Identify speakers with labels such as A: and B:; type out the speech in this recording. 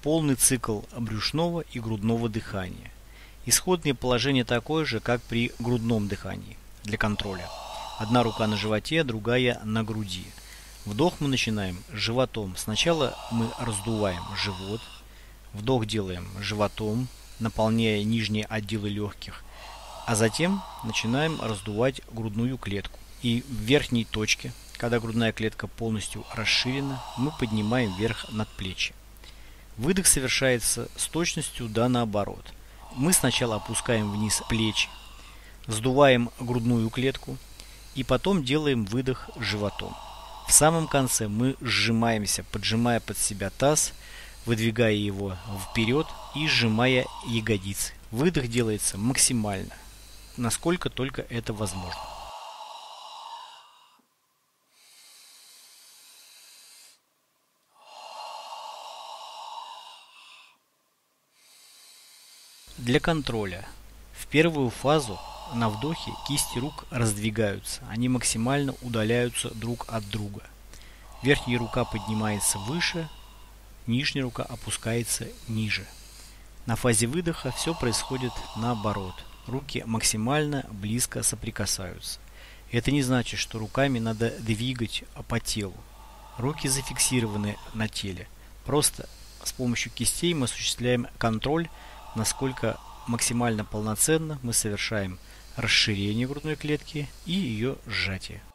A: полный цикл брюшного и грудного дыхания. Исходное положение такое же, как при грудном дыхании для контроля. Одна рука на животе, другая на груди. Вдох мы начинаем животом. Сначала мы раздуваем живот. Вдох делаем животом, наполняя нижние отделы легких. А затем начинаем раздувать грудную клетку. И в верхней точке, когда грудная клетка полностью расширена, мы поднимаем вверх надплечье. Выдох совершается с точностью да наоборот. Мы сначала опускаем вниз плечи, сдуваем грудную клетку и потом делаем выдох животом. В самом конце мы сжимаемся, поджимая под себя таз, выдвигая его вперед и сжимая ягодицы. Выдох делается максимально, насколько только это возможно. Для контроля. В первую фазу на вдохе кисти рук раздвигаются, они максимально удаляются друг от друга. Верхняя рука поднимается выше, нижняя рука опускается ниже. На фазе выдоха все происходит наоборот. Руки максимально близко соприкасаются. Это не значит, что руками надо двигать по телу. Руки зафиксированы на теле. Просто с помощью кистей мы осуществляем контроль, насколько максимально полноценно мы совершаем расширение грудной клетки и ее сжатие.